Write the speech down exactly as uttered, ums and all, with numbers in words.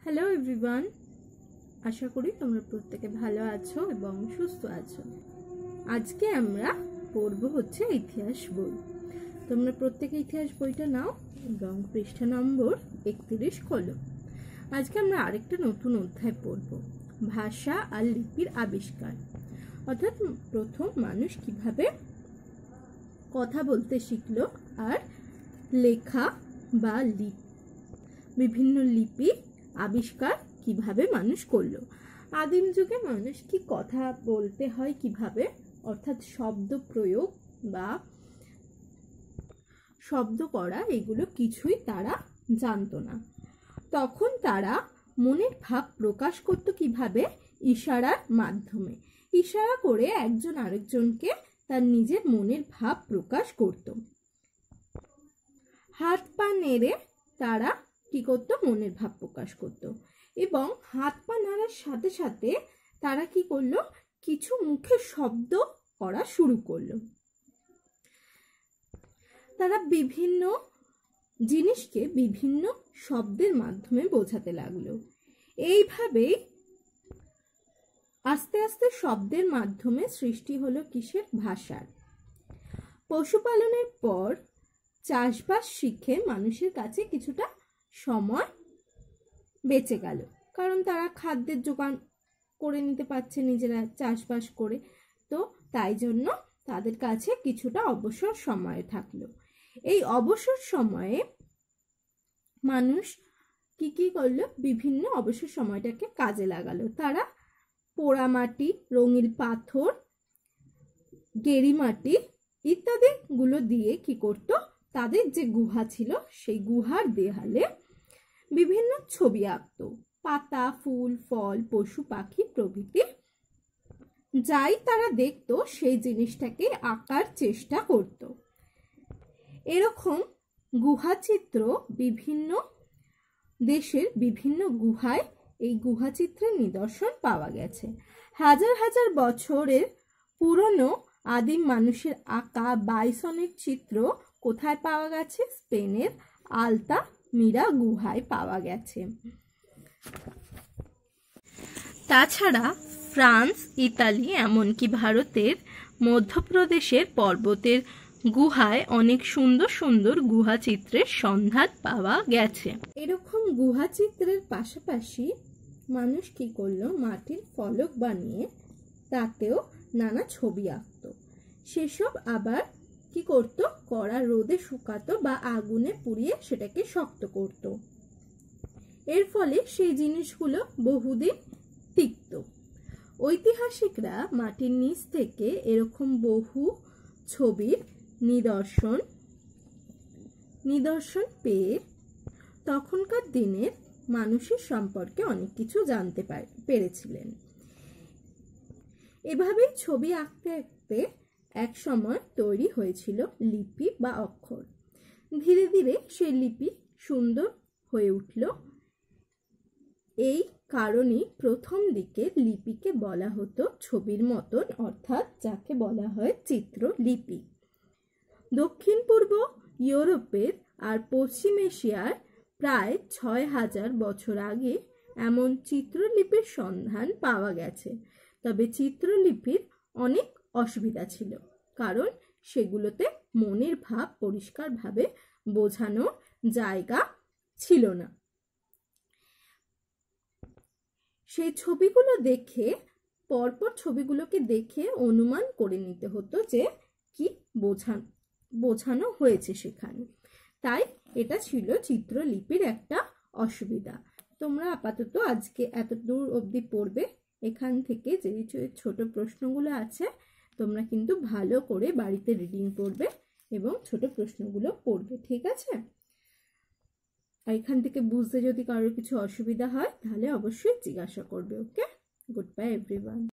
Hello everyone, আশা করি তোমরা প্রত্যেকে ভালো আছো এবং সুস্থ আছো। আজকে আমরা পড়ব হচ্ছে ইতিহাস বই। তোমরা প্রত্যেকে ইতিহাস বইটা নাও এবং পৃষ্ঠা নম্বর একত্রিশ খোলো। আজকে আমরা আরেকটা নতুন অধ্যায় পড়ব, ভাষা আর লিপির আবিষ্কার। অর্থাৎ প্রথম মানুষ কিভাবে কথা বলতে শিখলো আর লেখা বা লিপি বিভিন্ন লিপি আবিষ্কার কিভাবে মানুষ করলো। আদিম যুগে মানুষ কি কথা বলতে হয় কিভাবে, অর্থাৎ শব্দ প্রয়োগ বা শব্দ করা, এগুলো কিছুই তারা জানতো না। তখন তারা মনের ভাব প্রকাশ করত কিভাবে, ইশারার মাধ্যমে। ইশারা করে একজন আরেকজনকে তার নিজের মনের ভাব প্রকাশ করত। হাত পা নেড়ে তারা কি করতো, মনের ভাব প্রকাশ করত। এবং হাত পা নাড়ার সাথে সাথে তারা কি করলো, কিছু মুখে শব্দ করা শুরু করলো। তারা বিভিন্ন জিনিসকে বিভিন্ন শব্দের মাধ্যমে বোঝাতে লাগলো। এইভাবেই আস্তে আস্তে শব্দের মাধ্যমে সৃষ্টি হলো কিসের, ভাষার। পশুপালনের পর চাষবাস শিখে মানুষের কাছে কিছুটা সময় বেঁচে গেল, কারণ তারা খাদ্যের জোগান করে নিতে পারছে নিজেরা চাষবাস করে। তো তাই জন্য তাদের কাছে কিছুটা অবসর সময় থাকলো। এই অবসর সময়ে মানুষ কি কি করলো, বিভিন্ন অবসর সময়টাকে কাজে লাগালো। তারা পোড়ামাটি, রঙিন পাথর, গেরি মাটি ইত্যাদি গুলো দিয়ে কি করতো, তাদের যে গুহা ছিল সেই গুহার দেয়ালে বিভিন্ন ছবি আঁকতো। পাতা, ফুল, ফল, পশু পাখি প্রভৃতি যাই তারা দেখতো সেই জিনিসটাকে আঁকার চেষ্টা করত। এরকম গুহা চিত্র বিভিন্ন দেশের বিভিন্ন গুহায় এই গুহা চিত্রের নিদর্শন পাওয়া গেছে। হাজার হাজার বছরের পুরনো আদিম মানুষের আঁকা বাইসনের চিত্র কোথায় পাওয়া গেছে, স্পেনের আলতামিরা গুহায় পাওয়া গেছে। তাছাড়া ফ্রান্স, ইতালি, এমনকি ভারতের মধ্যপ্রদেশের পর্বতের গুহায় অনেক সুন্দর সুন্দর গুহা চিত্রের সন্ধান পাওয়া গেছে। এরকম গুহা চিত্রের পাশাপাশি মানুষ কি করলো, মাটির ফলক বানিয়ে তাতেও নানা ছবি আঁকতো। সেসব আবার কি করতো, কড়া রোদে শুকাতো বা আগুনে পুড়িয়ে সেটাকে শক্ত করত। এর ফলে সেই জিনিসগুলো বহুদিন টিকত। ঐতিহাসিকরা মাটির নিচ থেকে এরকম বহু ছবির নিদর্শন নিদর্শন পেয়ে তখনকার দিনের মানুষের সম্পর্কে অনেক কিছু জানতে পেরেছিলেন। এভাবেই ছবি আঁকতে আঁকতে এক সময় তৈরি হয়েছিল লিপি বা অক্ষর। ধীরে ধীরে সেই লিপি সুন্দর হয়ে উঠল। এই কারণেই প্রথম দিকে লিপিকে বলা হতো ছবির মতন, অর্থাৎ যাকে বলা হয় চিত্রলিপি। দক্ষিণ পূর্ব ইউরোপের আর পশ্চিম এশিয়ার প্রায় ছয় হাজার বছর আগে এমন চিত্রলিপির সন্ধান পাওয়া গেছে। তবে চিত্রলিপির অনেক অসুবিধা ছিল, কারণ সেগুলোতে মনের ভাব পরিষ্কারভাবে বোঝানোর জায়গা ছিল না। সেই ছবিগুলো দেখে পরপর ছবিগুলোকে দেখে অনুমান করে নিতে হতো যে কি বোঝানো বোঝানো হয়েছে সেখানে। তাই এটা ছিল চিত্রলিপির একটা অসুবিধা। তোমরা আপাতত আজকে এত দূর অবধি পড়বে। এখান থেকে যে ছোট প্রশ্নগুলো আছে তোমরা কিন্তু ভালো করে বাড়িতে রিডিং করবে এবং ছোট প্রশ্নগুলো পড়বে, ঠিক আছে? এখান থেকে বুঝতে যদি কারোর কিছু অসুবিধা হয় তাহলে অবশ্যই জিজ্ঞাসা করবে। Okay, good bye everyone.